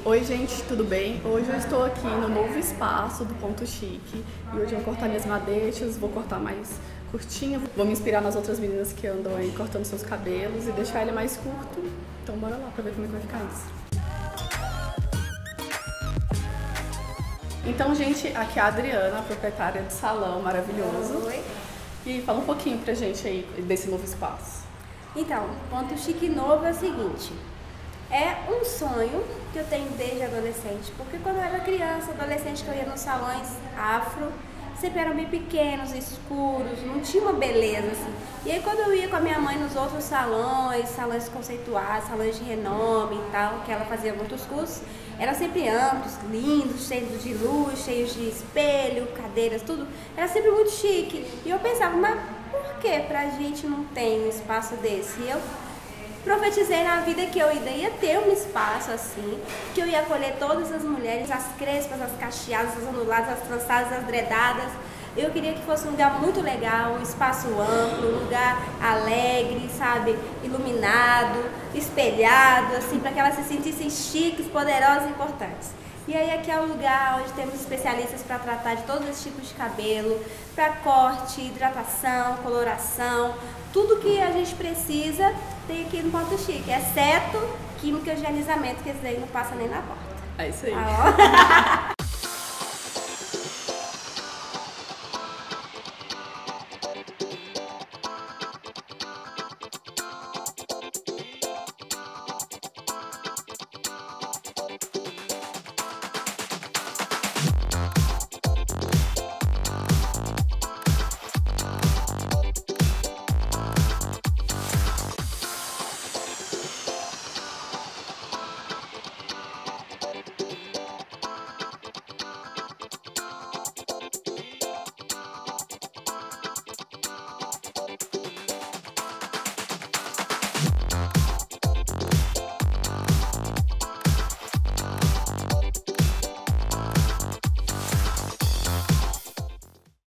Oi gente, tudo bem? Hoje eu estou aqui no novo espaço do Ponto Chique e hoje eu vou cortar minhas madeixas, vou cortar mais curtinha, vou me inspirar nas outras meninas que andam aí cortando seus cabelos e deixar ele mais curto. Então bora lá pra ver como é que vai ficar isso. Então gente, aqui é a Adriana, a proprietária do salão maravilhoso. Oi. E fala um pouquinho pra gente aí desse novo espaço. Então, Ponto Chique novo é o seguinte, é um sonho que eu tenho desde adolescente, porque quando eu era criança, adolescente, que eu ia nos salões afro, sempre eram bem pequenos, escuros, não tinha uma beleza assim. E aí quando eu ia com a minha mãe nos outros salões conceituados, salões de renome e tal, que ela fazia muitos cursos, eram sempre amplos, lindos, cheios de luz, cheios de espelho, cadeiras, tudo, era sempre muito chique. E eu pensava, mas por que pra gente não tem um espaço desse? E eu profetizei na vida que eu ia ter um espaço assim, que eu ia acolher todas as mulheres, as crespas, as cacheadas, as onduladas, as trançadas, as dredadas. Eu queria que fosse um lugar muito legal, um espaço amplo, um lugar alegre, sabe, iluminado, espelhado, assim, para que elas se sentissem chiques, poderosas e importantes. E aí aqui é o lugar onde temos especialistas para tratar de todos esses tipos de cabelo, para corte, hidratação, coloração, tudo que a gente precisa tem aqui no Ponto Chique, exceto química e higienizamento, que esse daí não passa nem na porta. É isso aí. Tá bom?